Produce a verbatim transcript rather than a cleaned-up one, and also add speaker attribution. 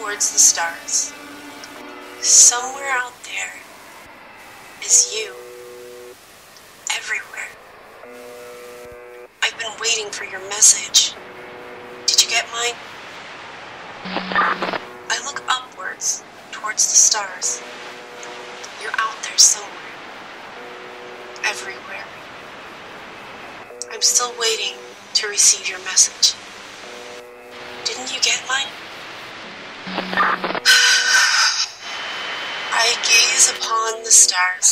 Speaker 1: towards the stars. Somewhere out there is you. Everywhere. I've been waiting for your message. Did you get mine? I look upwards towards the stars. You're out there somewhere. Everywhere. I'm still waiting to receive your message. Didn't you get mine? I gaze upon the stars.